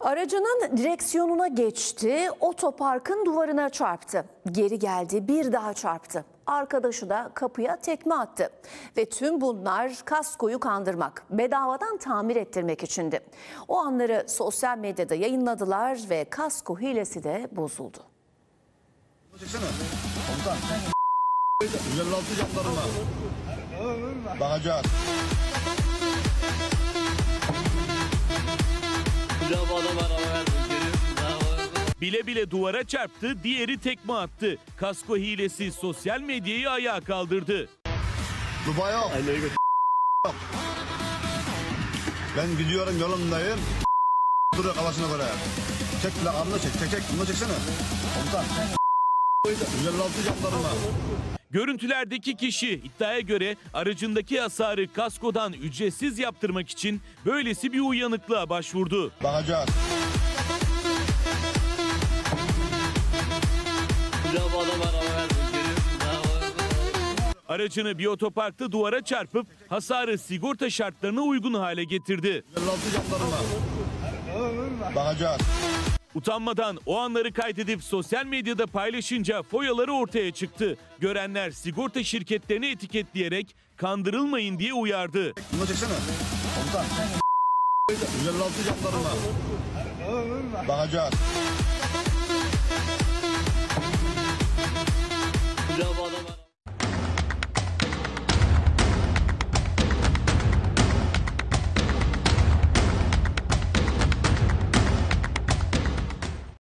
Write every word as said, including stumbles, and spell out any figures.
Aracının direksiyonuna geçti, otoparkın duvarına çarptı. Geri geldi, bir daha çarptı. Arkadaşı da kapıya tekme attı. Ve tüm bunlar kaskoyu kandırmak, bedavadan tamir ettirmek içindi. O anları sosyal medyada yayınladılar ve kasko hilesi de bozuldu. Çeksene. Komutan. yüz elli altı camlarım var. Bakacağız. Bile bile duvara çarptı, diğeri tekme attı. Kasko hilesi sosyal medyayı ayağa kaldırdı. Dubai yok. Yok. Ben gidiyorum, yolumdayım. Duruyor kafasına göre. Çek plakamını çek, çek çek. Bunu çeksene. Komutan. yüz elli altı camlarım var. Görüntülerdeki kişi iddiaya göre aracındaki hasarı kaskodan ücretsiz yaptırmak için böylesi bir uyanıklığa başvurdu. Bakacağız. Aracını bir otoparkta duvara çarpıp hasarı sigorta şartlarına uygun hale getirdi. yüz elli altı camlarım var. Bakacağız. Utanmadan o anları kaydedip sosyal medyada paylaşınca foyaları ortaya çıktı. Görenler sigorta şirketlerini etiketleyerek kandırılmayın diye uyardı. Bunu çeksene. Komutan. yüz elli altı camlarım var. Bakacağız.